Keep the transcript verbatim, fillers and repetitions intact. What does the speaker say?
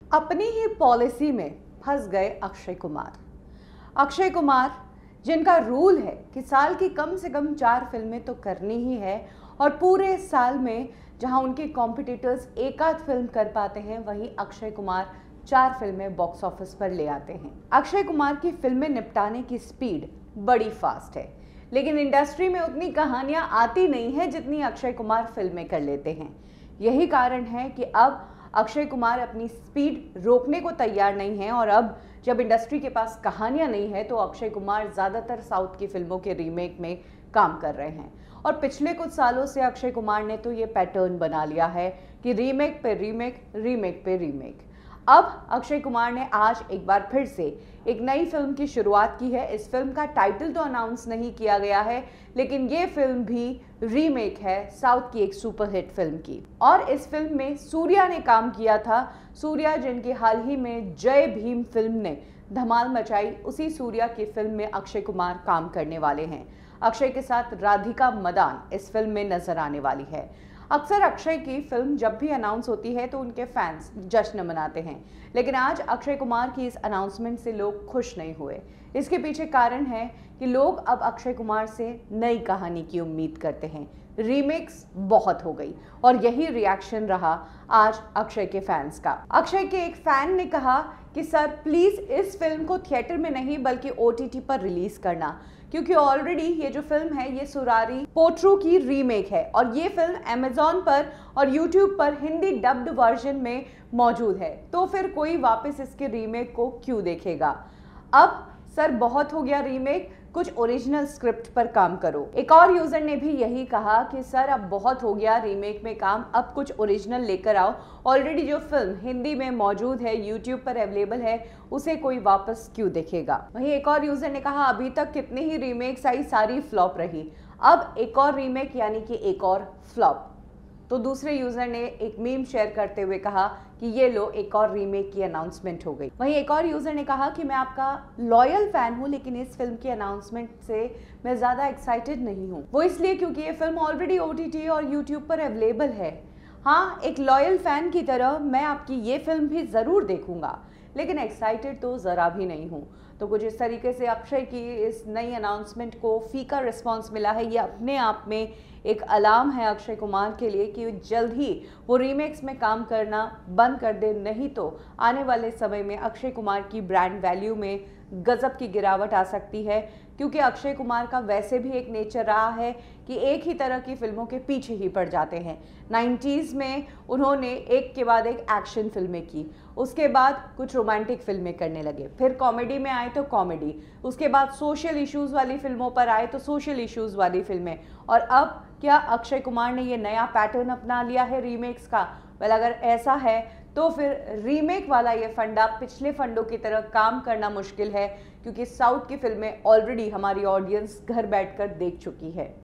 अपनी ही पॉलिसी में फंस गए अक्षय कुमार। अक्षय कुमार जिनका रूल है कि साल की कम से कम चार फिल्में तो करनी ही है और पूरे साल में जहां उनके कॉम्पिटिटर्स एक आध फिल्म कर पाते हैं वहीं अक्षय कुमार चार फिल्में बॉक्स ऑफिस पर ले आते हैं। अक्षय कुमार की फिल्में निपटाने की स्पीड बड़ी फास्ट है, लेकिन इंडस्ट्री में उतनी कहानियां आती नहीं है जितनी अक्षय कुमार फिल्में कर लेते हैं। यही कारण है कि अब अक्षय कुमार अपनी स्पीड रोकने को तैयार नहीं है और अब जब इंडस्ट्री के पास कहानियां नहीं है तो अक्षय कुमार ज़्यादातर साउथ की फिल्मों के रीमेक में काम कर रहे हैं। और पिछले कुछ सालों से अक्षय कुमार ने तो ये पैटर्न बना लिया है कि रीमेक पे रीमेक रीमेक पे रीमेक। अब अक्षय कुमार ने आज एक बार फिर से एक नई फिल्म की शुरुआत की है। इस फिल्म का टाइटल तो अनाउंस नहीं किया गया है, लेकिन ये फिल्म भी रीमेक है साउथ की एक सुपरहिट फिल्म की। और इस फिल्म में सूर्या ने काम किया था। सूर्या जिनकी हाल ही में जय भीम फिल्म ने धमाल मचाई, उसी सूर्या की फिल्म में अक्षय कुमार काम करने वाले हैं। अक्षय के साथ राधिका मदान इस फिल्म में नजर आने वाली है। अक्सर अक्षय की फिल्म जब भी अनाउंस होती है तो उनके फैंस जश्न मनाते हैं, लेकिन आज अक्षय कुमार की इस अनाउंसमेंट से लोग खुश नहीं हुए। इसके पीछे कारण है कि लोग अब अक्षय कुमार से नई कहानी की उम्मीद करते हैं। रीमेक्स बहुत हो गई और यही रिएक्शन रहा आज अक्षय के फैंस का। अक्षय के एक फैन ने कहा कि सर प्लीज इस फिल्म को थिएटर में नहीं बल्कि ओटीटी पर रिलीज करना, क्योंकि ऑलरेडी ये जो फिल्म है ये सुरारी पोट्रो की रीमेक है और ये फिल्म अमेजॉन पर और यूट्यूब पर हिंदी डब्ड वर्जन में मौजूद है, तो फिर कोई वापस इसके रीमेक को क्यों देखेगा। अब सर बहुत हो गया रीमेक, कुछ ओरिजिनल स्क्रिप्ट पर काम करो। एक और यूजर ने भी यही कहा कि सर अब बहुत हो गया रीमेक में काम, अब कुछ ओरिजिनल लेकर आओ। ऑलरेडी जो फिल्म हिंदी में मौजूद है, यूट्यूब पर अवेलेबल है, उसे कोई वापस क्यों देखेगा। वहीं एक और यूजर ने कहा अभी तक कितनी ही रीमेक्स आई, सारी फ्लॉप रही, अब एक और रीमेक यानी कि एक और फ्लॉप। तो दूसरे यूजर ने एक मीम शेयर करते हुए कहा कि ये लो एक और रीमेक की अनाउंसमेंट हो गई। वहीं एक और यूजर ने कहा कि मैं आपका लॉयल फैन हूं, लेकिन इस फिल्म की अनाउंसमेंट से मैं ज्यादा एक्साइटेड नहीं हूं। वो इसलिए क्योंकि ये फिल्म ऑलरेडी ओटीटी और यूट्यूब पर अवेलेबल है। हाँ, एक लॉयल फैन की तरह मैं आपकी ये फिल्म भी जरूर देखूंगा, लेकिन एक्साइटेड तो जरा भी नहीं हूँ। तो कुछ इस तरीके से अक्षय की इस नई अनाउंसमेंट को फीका रिस्पांस मिला है। ये अपने आप में एक अलार्म है अक्षय कुमार के लिए कि जल्द ही वो रीमेक्स में काम करना बंद कर दे, नहीं तो आने वाले समय में अक्षय कुमार की ब्रांड वैल्यू में गजब की गिरावट आ सकती है, क्योंकि अक्षय कुमार का वैसे भी एक नेचर रहा है कि एक ही तरह की फिल्मों के पीछे ही पड़ जाते हैं। नाइन्टीज़ में उन्होंने एक के बाद एक एक्शन फिल्में की, उसके बाद कुछ रोमांटिक फिल्में करने लगे, फिर कॉमेडी में आए तो कॉमेडी, उसके बाद सोशल इश्यूज़ वाली फिल्मों पर आए तो सोशल इश्यूज़ वाली फिल्में, और अब क्या अक्षय कुमार ने ये नया पैटर्न अपना लिया है रीमेक्स का। वेल अगर ऐसा है तो फिर रीमेक वाला ये फंडा पिछले फंडों की तरह काम करना मुश्किल है, क्योंकि साउथ की फिल्में ऑलरेडी हमारी ऑडियंस घर बैठकर देख चुकी है।